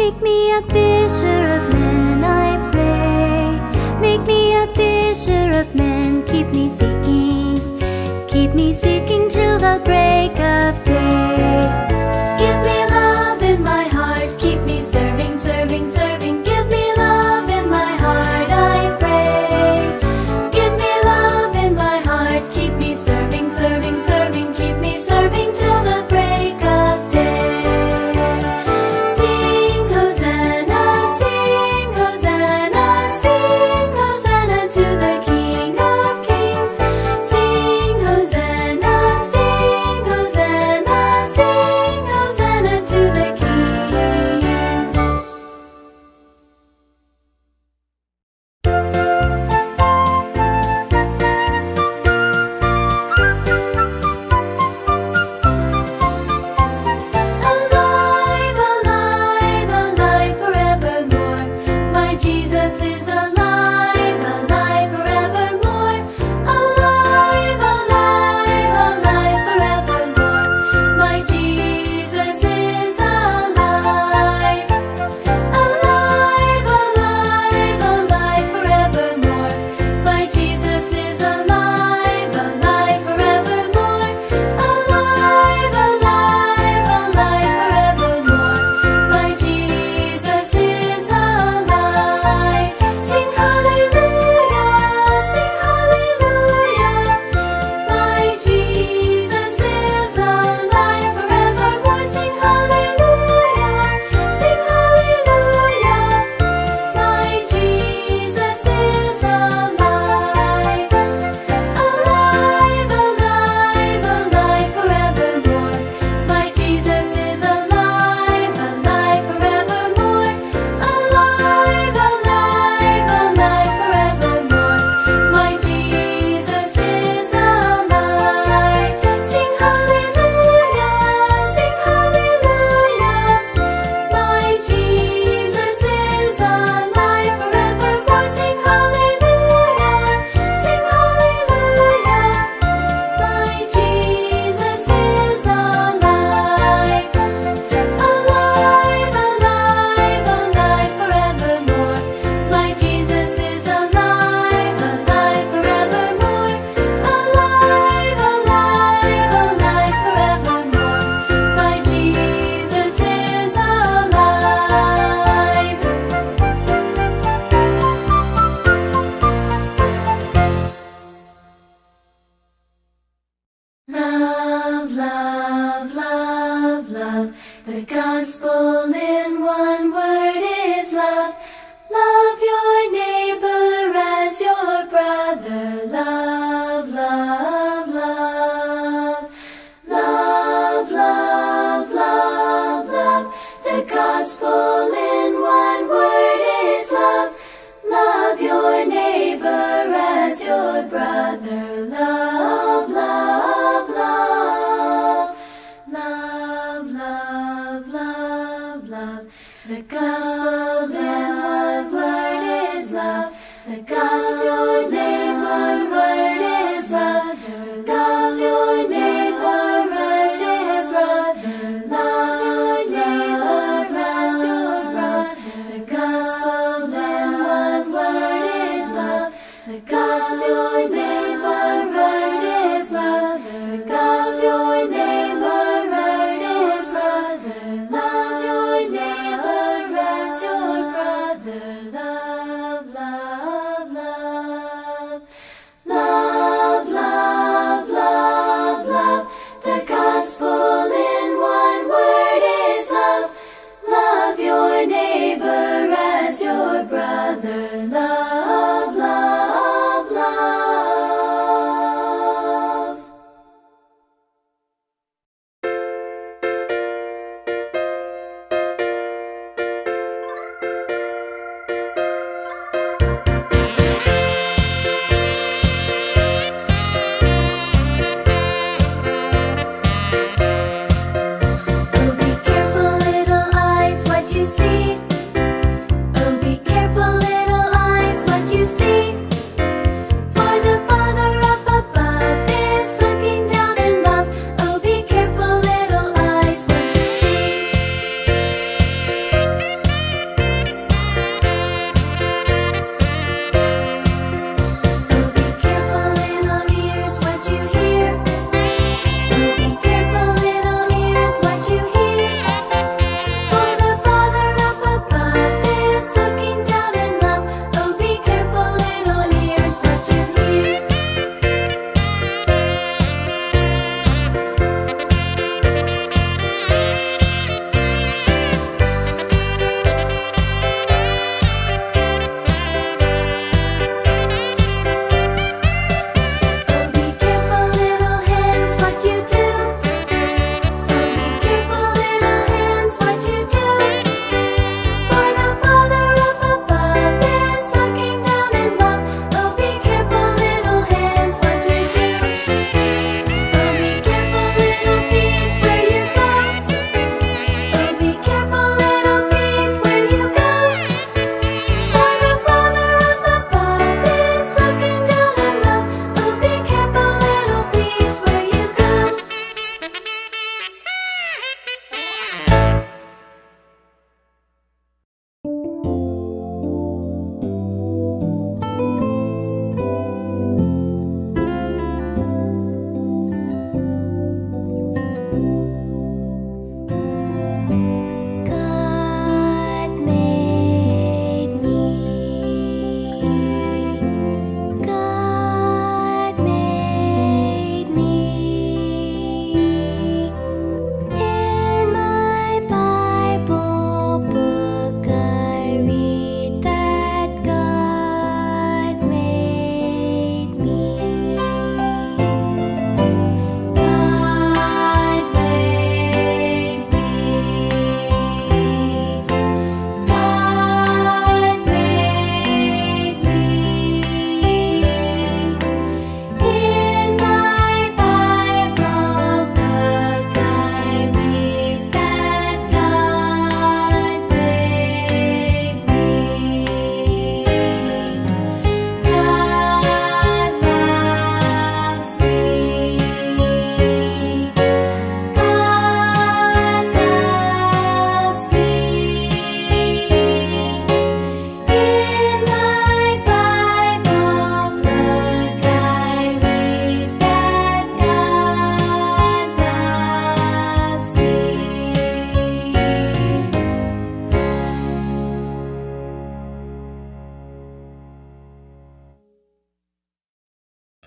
Make me a fisher of men, I pray. Make me a fisher of men, keep me seeking till the break of day. Give me love in my heart, keep me serving, serving, serving. Give me love in my heart, I pray. Give me love in my heart, keep me serving, serving, serving. Keep me serving till the break of day. Sing Hosanna, sing Hosanna, sing Hosanna to the King of Kings. Sing Hosanna, sing Hosanna, sing Hosanna to the King. Alive, alive, alive forevermore. My Jesus is alive, alive forevermore. Alive, alive, alive forevermore. My Jesus is alive. Alive, alive, alive forevermore. My Jesus is alive, alive forevermore. Alive, alive, alive forevermore. My Jesus is alive. Sing hallelujah, sing hallelujah. My Jesus is alive forevermore. Sing hallelujah, sing hallelujah. My Jesus is alive. Alive, alive, alive forevermore. My Jesus is alive, alive forevermore. Alive, alive, alive forevermore. My Jesus is alive. Sing hallelujah, sing hallelujah. My Jesus is alive forevermore. Sing hallelujah, sing hallelujah. My Jesus is alive. Alive, alive, alive forevermore. My Jesus is alive, alive forevermore. Alive, alive, alive forevermore. My Jesus is alive. Love, love, love, love. The gospel in one word is love. Love your neighbor as your brother. Love, love, love. Love, love, love, love. The gospel in one word is love. Love your neighbor as your brother. Love, love, love. Love, love, love, love. The gospel in one word is love. The gospel in one word is love. The gospel neighbor as your brother. Love your neighbor as your brother. The gospel in one word is love. The gospel neighbor as is love. The gospel neighbor as is love. Love your neighbor as your brother. Love, love, love. Love.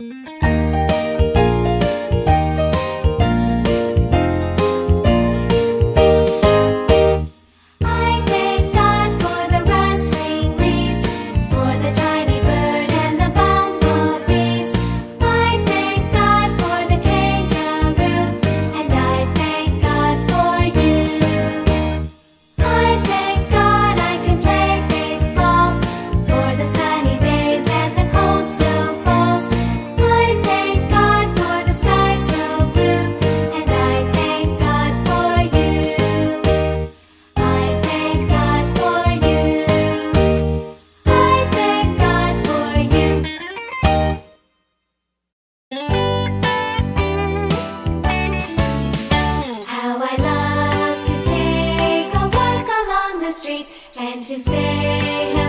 How I love to take a walk along the street and to say